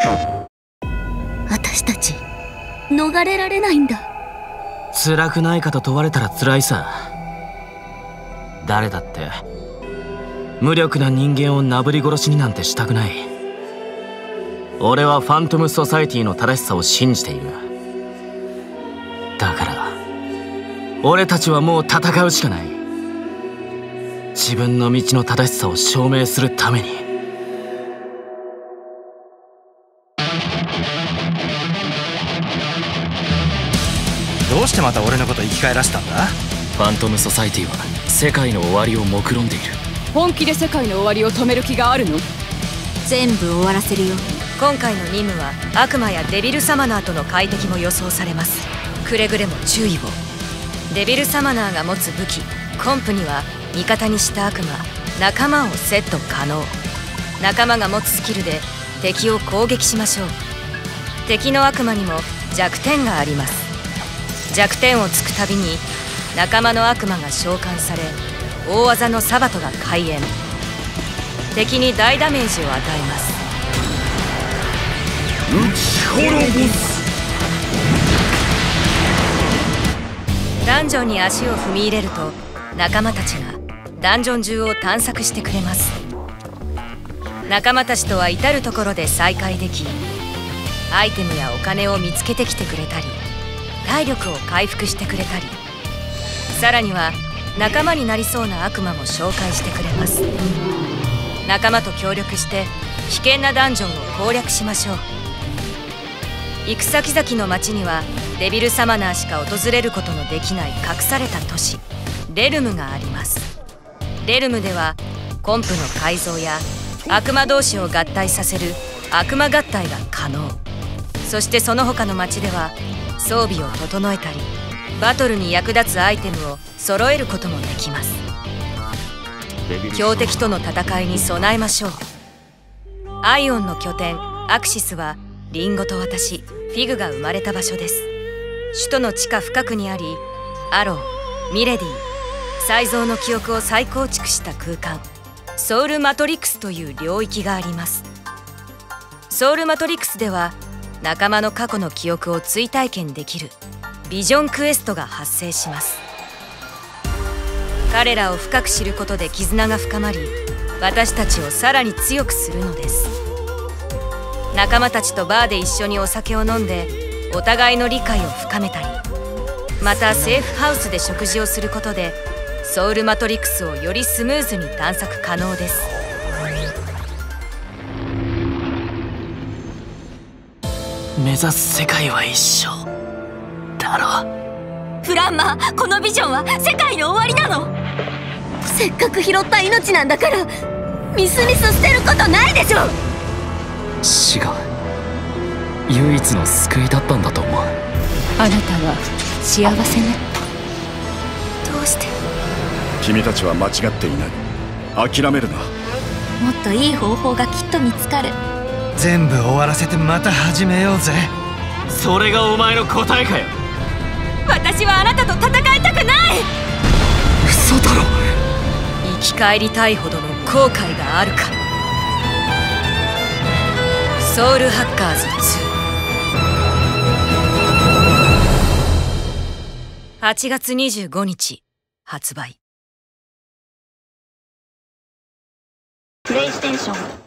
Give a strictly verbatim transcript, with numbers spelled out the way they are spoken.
私たち逃れられないんだ。 辛くないかと問われたら辛いさ。誰だって無力な人間をなぶり殺しになんてしたくない。俺はファントムソサエティの正しさを信じている。だから俺たちはもう戦うしかない。自分の道の正しさを証明するために。 どうしてまた俺のこと生き返らせたんだ？ ファントムソサエティは世界の終わりを目論んでいる。 本気で世界の終わりを止める気があるの？ 全部終わらせるよ。 今回の任務は悪魔やデビルサマナーとの海敵も予想されます。くれぐれも注意を。デビルサマナーが持つ武器コンプには味方にした悪魔仲間をセット可能。仲間が持つスキルで敵を攻撃しましょう。敵の悪魔にも弱点があります。弱点をつくたびに仲間の悪魔が召喚され大技のサバトが開演。敵に大ダメージを与えます。 打ち滅ぼす。 ダンジョンに足を踏み入れると仲間たちがダンジョン中を探索してくれます。仲間たちとは至る所で再会できアイテムやお金を見つけてきてくれたり体力を回復してくれたり、さらには仲間になりそうな悪魔も紹介してくれます。仲間と協力して危険なダンジョンを攻略しましょう。行く先々の町にはデビルサマナーしか訪れることのできない隠された都市レルムがあります。レルムではコンプの改造や悪魔同士を合体させる悪魔合体が可能。そしてその他の町では装備を整えたりバトルに役立つアイテムを揃えることもできます。強敵との戦いに備えましょう。アイオンの拠点アクシスはリンゴと私フィグが生まれた場所です。首都の地下深くにありアロー、ミレディ、再造の記憶を再構築した空間ソウルマトリックスという領域があります。ソウルマトリックスでは仲間の過去の記憶を追体験できるビジョンクエストが発生します。彼らを深く知ることで絆が深まり私たちをさらに強くするのです。仲間たちとバーで一緒にお酒を飲んでお互いの理解を深めたりまたセーフハウスで食事をすることでソウルマトリックスをよりスムーズに探索可能です。 目指す世界は一緒だろ。 フランマー、このビジョンは世界の終わりなの。せっかく拾った命なんだからミスミス捨てることないでしょ。 死が唯一の救いだったんだと思う。 あなたは幸せね。 どうして？ 君たちは間違っていない。諦めるな。 もっといい方法がきっと見つかる。 全部終わらせてまた始めようぜ。 それがお前の答えかよ。 私はあなたと戦いたくない。 嘘だろ。 生き返りたいほどの後悔があるか。ソウルハッカーズツーはちがつにじゅうごにち発売。 プレイステーション